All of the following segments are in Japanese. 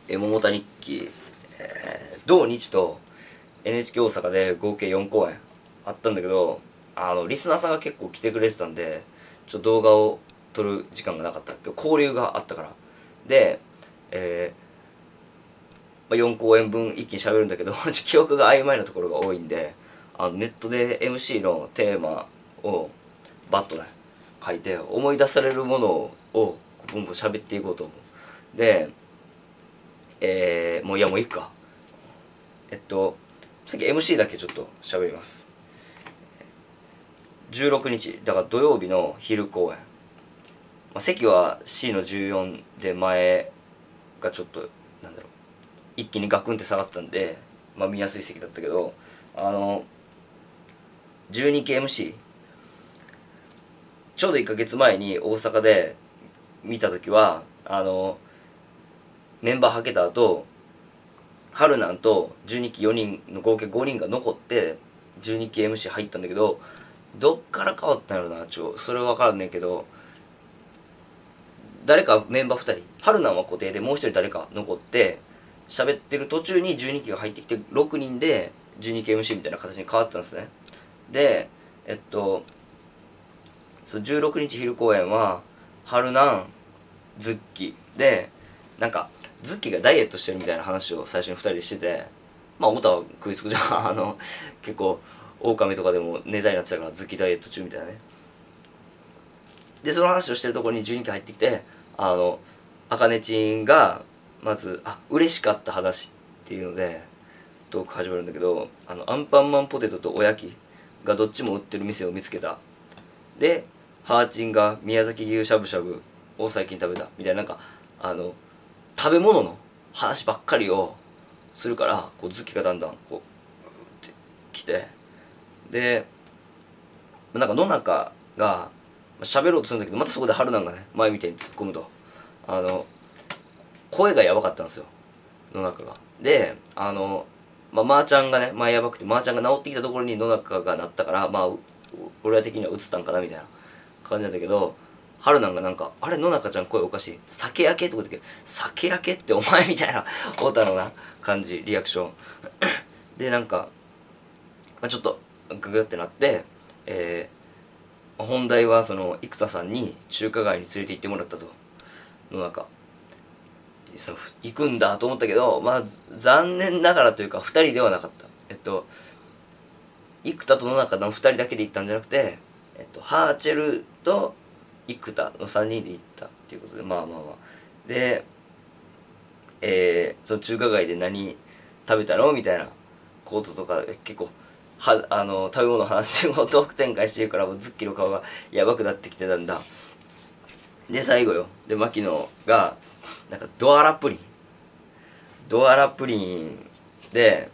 桃田日記、同日と NHK 大阪で合計4公演あったんだけど、リスナーさんが結構来てくれてたんで、ちょっと動画を撮る時間がなかったけど、交流があったから。で、4公演分一気に喋るんだけど記憶が曖昧なところが多いんで、ネットで MC のテーマをバッとね書いて、思い出されるものをボンボン喋っていこうと思う。で、もういいか。次 MC だけちょっと喋ります。16日だから土曜日の昼公演、席は C の14で前がちょっとなんだろう、一気にガクンって下がったんで、見やすい席だったけど、12期 MC ちょうど1ヶ月前に大阪で見た時はメンバーはけた後、春なんと12期4人の合計5人が残って12期 MC 入ったんだけど、どっから変わったんやろな、それは分からんねんけど、誰かメンバー2人、春なんは固定でもう1人誰か残って喋ってる途中に12期が入ってきて6人で12期 MC みたいな形に変わったんですね。でその16日昼公演は春なんズッキで、なんかズッキがダイエットしてるみたいな話を最初に2人でしてて、太田は食いつくじゃん結構狼とかでもネタになってたから、ズッキダイエット中みたいなね。でその話をしてるところに12期入ってきて、あかねちんがまず嬉しかった話っていうのでトーク始まるんだけど、アンパンマンポテトとおやきがどっちも売ってる店を見つけた。でハーチンが宮崎牛しゃぶしゃぶを最近食べたみたいな、なんか食べ物の話ばっかりをするから、こうズッキがだんだんこうってきて、でなんか野中が喋ろうとするんだけど、またそこで春なんがね前みたいに突っ込むと、声がやばかったんですよ野中が。でまーちゃんがね前やばくて、まーちゃんが治ってきたところに野中がなったから、俺ら的には映ったんかなみたいな感じなんだけど、春なんがなんか「あれ野中ちゃん声おかしい、酒焼け」ってことで「酒焼けってお前」みたいな太田のな感じリアクションで、なんか、ちょっとググってなって、本題はその生田さんに中華街に連れて行ってもらったと。野中行くんだと思ったけど、残念ながらというか2人ではなかった。生田と野中の2人だけで行ったんじゃなくて、ハーチェルと生田の3人で行ったっていうことで、で、その中華街で何食べたのみたいなこととか結構食べ物の話をトーク展開してるから、もうズッキの顔がやばくなってきてたんだ。で最後よ、で牧野がなんかドアラプリンで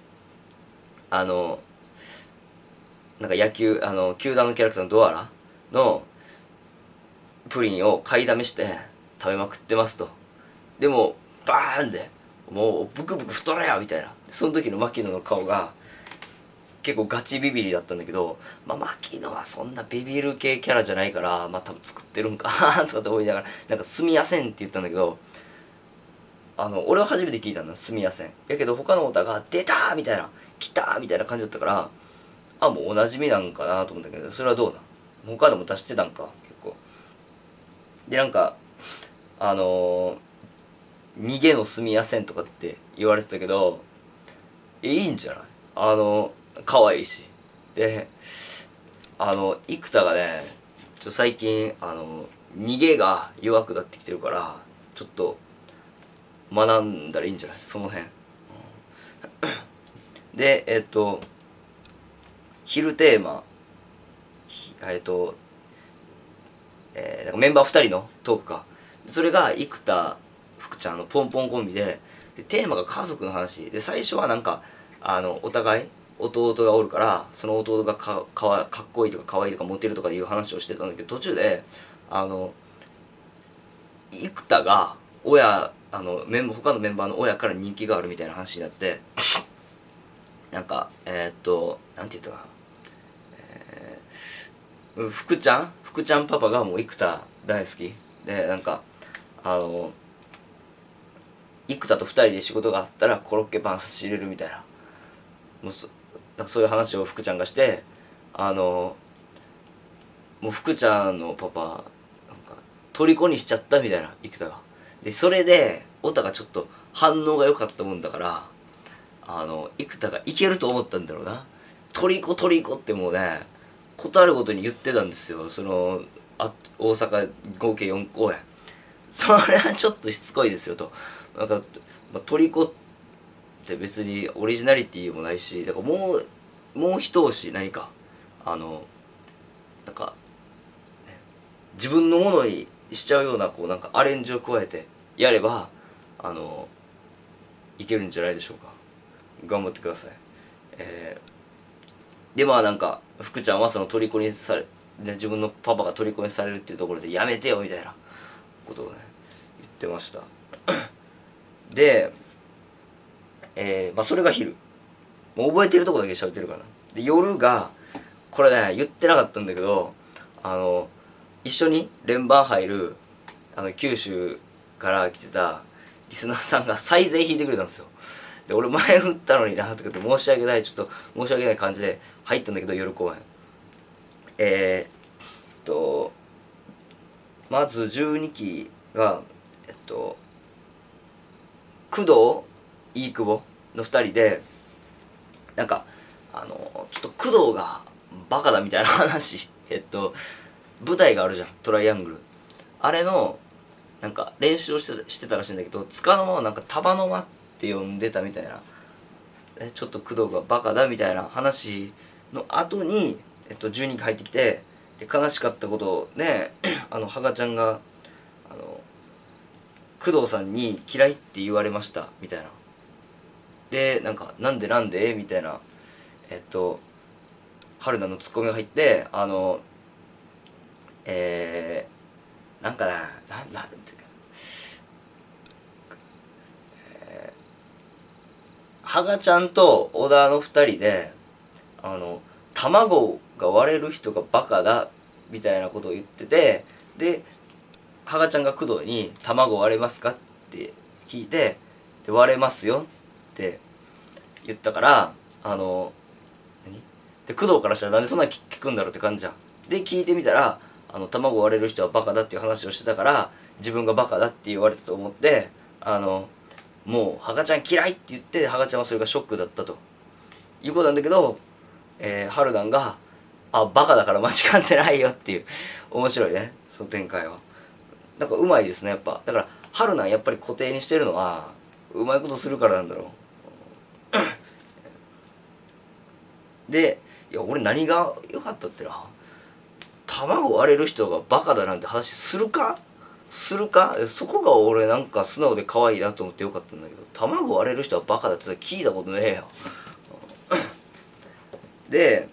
なんか野球球団のキャラクターのドアラのプリンを買いだめして食べまくってますと。でもバーンでもうブクブク太れやみたいな、その時の牧野の顔が結構ガチビビリだったんだけど、牧野はそんなビビる系キャラじゃないから、多分作ってるんかなとかって思いながら、なんかすみやせんって言ったんだけど、俺は初めて聞いたんだ、すみやせんやけど、他の太田が出たーみたいな、来たーみたいな感じだったから、もうおなじみなんかなと思ったけど、それはどうなん、他でも出してたんか結構。でなんか逃げのすみやせんとかって言われてたけど、いいんじゃない、可愛いし。で生田がね最近逃げが弱くなってきてるから、ちょっと学んだらいいんじゃないその辺、で昼テーマなんかメンバー2人のトークか、それが生田福ちゃんのポンポンコンビで、テーマが家族の話で、最初はなんかお互い弟がおるから、その弟がかっこいいとか可愛いとかモテるとかいう話をしてたんだけど、途中で生田が他のメンバーの親から人気があるみたいな話になって、なんかなんて言ったかな、福ちゃんパパがもう生田大好きで、なんか生田と2人で仕事があったらコロッケパン差し入れるみたいな、なんかそういう話を福ちゃんがして、もう福ちゃんのパパなんか虜にしちゃったみたいな、生田が。でそれでオタがちょっと反応が良かったもんだから、生田がいけると思ったんだろうな。虜ってもうね、ことあるごとに言ってたんですよ。大阪合計4公演。それはちょっとしつこいですよと。なんか、虜って別にオリジナリティもないし、だからもう一押し何かなんか、ね、自分のものにしちゃうようなこうなんかアレンジを加えてやればいけるんじゃないでしょうか。頑張ってください。でなんか福ちゃんはその虜にされ、ね、自分のパパが虜にされるっていうところでやめてよみたいなことをね言ってました。で、それが昼、もう覚えてるとこだけ喋ってるからな。で夜がこれね言ってなかったんだけど、一緒に連番入る九州から来てたリスナーさんが最善引いてくれたんですよ。で俺前振ったのになとかって申し訳ない、ちょっと申し訳ない感じで入ったんだけど、夜公演まず12期が工藤飯久保の2人で、なんかちょっと工藤がバカだみたいな話舞台があるじゃん、トライアングル、あれのなんか練習をしてたらしいんだけど、束の間はなんか束の間って呼んでたみたいな、ちょっと工藤がバカだみたいな話の後に12期入ってきて、で悲しかったことをねハガちゃんが工藤さんに嫌いって言われましたみたいな、でなんでみたいな春菜のツッコミが入って、なんかなんていうか、ハガちゃんと小田の2人で卵が割れる人がバカだみたいなことを言ってて、でハガちゃんが工藤に「卵割れますか?」って聞いて、で割れますよって言ったから、で工藤からしたらなんでそんな聞くんだろうって感じじゃん。で聞いてみたら卵割れる人はバカだっていう話をしてたから、自分がバカだって言われたと思って、もうハガちゃん嫌いって言って、ハガちゃんはそれがショックだったということなんだけど、春団がバカだから間違ってないよっていう、面白いねその展開は。なんかうまいですねやっぱ。だから春団やっぱり固定にしてるのはうまいことするからなんだろうで、いや俺何が良かったってな、卵割れる人がバカだなんて話するかそこが俺なんか素直で可愛いなと思ってよかったんだけど、卵割れる人はバカだって聞いたことねえよで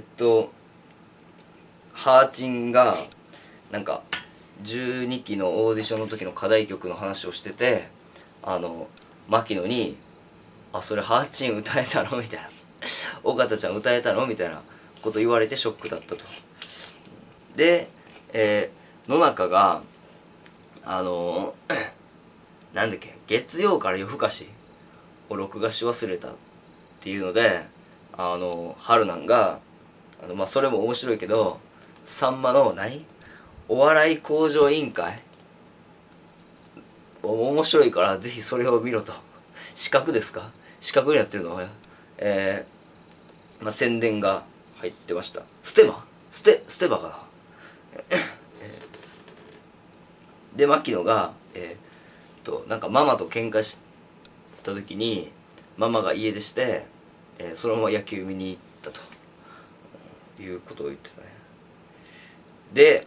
ハーチンがなんか12期のオーディションの時の課題曲の話をしてて、牧野に「それハーチン歌えたの?」みたいな「尾形ちゃん歌えたの?」みたいなこと言われてショックだったと。で、野中がなんだっけ、月曜から夜更かしを録画し忘れたっていうので、春なんがそれも面白いけど、さんまのお笑い向上委員会面白いからぜひそれを見ろと。資格ですか、資格になってるの宣伝が入ってました。ステバかなで牧野がなんかママと喧嘩した時にママが家出して、そのまま野球見に行ったということを言ってたね。で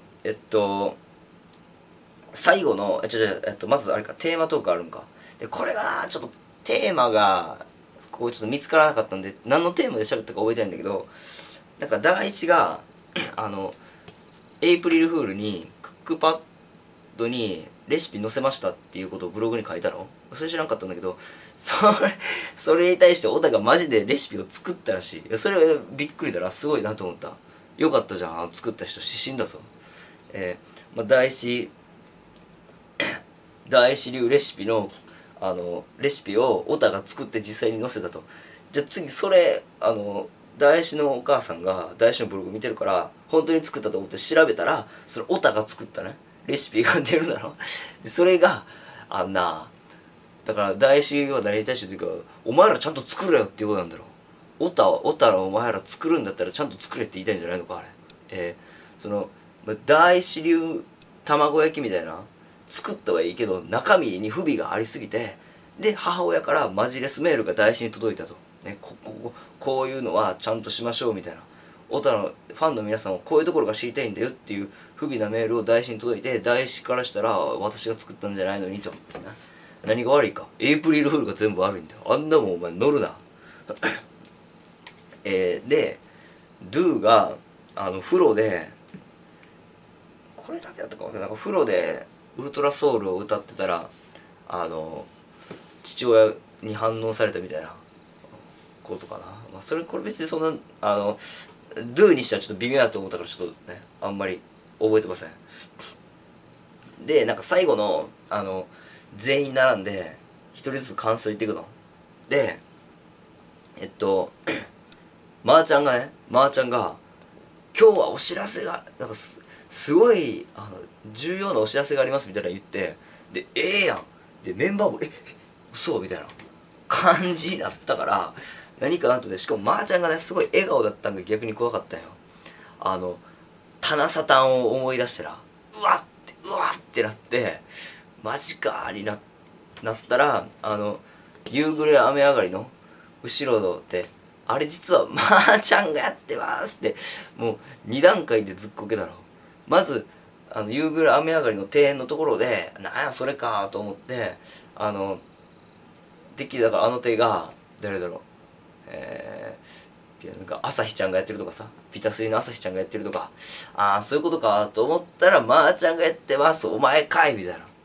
最後のまずあれか、テーマトークあるんか。でこれがなちょっとテーマがこうちょっと見つからなかったんで、何のテーマで喋ったか覚えてないんだけど、なんか第一がエイプリルフールにクックパッドにレシピ載せましたっていうことをブログに書いたの。それ知らんかったんだけど、それに対して小田がマジでレシピを作ったらしい。それはびっくりだな、すごいなと思った。よかったじゃん、作った人指針だぞ。大師流レシピのレシピをオタが作って実際に載せたと。じゃあ次それ大師のお母さんが大師のブログ見てるから本当に作ったと思って調べたら、それオタが作ったねレシピが出るだろ。でそれがだから大師は何に対してというか、お前らちゃんと作れよっていうことなんだろう。オタはお前ら作るんだったらちゃんと作れって言いたいんじゃないのかあれ。大師流卵焼きみたいな作ったはいいけど中身に不備がありすぎて、で母親からマジレスメールが大師に届いたと、ね、こういうのはちゃんとしましょうみたいな、オタのファンの皆さんはこういうところが知りたいんだよっていう不備なメールを大師に届いて、大師からしたら私が作ったんじゃないのにと、何が悪いか、エイプリルフールが全部悪いんだよ、あんなもんお前乗るなでドゥが風呂でこれだけだったか分からない、なんか風呂でウルトラソウルを歌ってたら父親に反応されたみたいなことかな。まあこれ別にそんなドゥにしてはちょっと微妙だと思ったからちょっとねあんまり覚えてません。でなんか最後の全員並んで一人ずつ感想言っていくので、まーちゃんが今日はお知らせがなんかすごい重要なお知らせがありますみたいな言って、でやんでメンバーも嘘みたいな感じになったから、何かなとね、しかもまーちゃんがねすごい笑顔だったんが逆に怖かったんよ。タナサタンを思い出したらうわってなって、マジかになったら夕暮れ雨上がりの後ろであれ実はまーちゃんがやってますってもう2段階でずっこけだろ。まず夕暮れ雨上がりの庭園のところでなんやそれかと思っててっきりだから手が誰だろうなんか朝日ちゃんがやってるとかさ、ピタスリの朝日ちゃんがやってるとか、そういうことかと思ったらまーちゃんがやってますお前かいみたいな。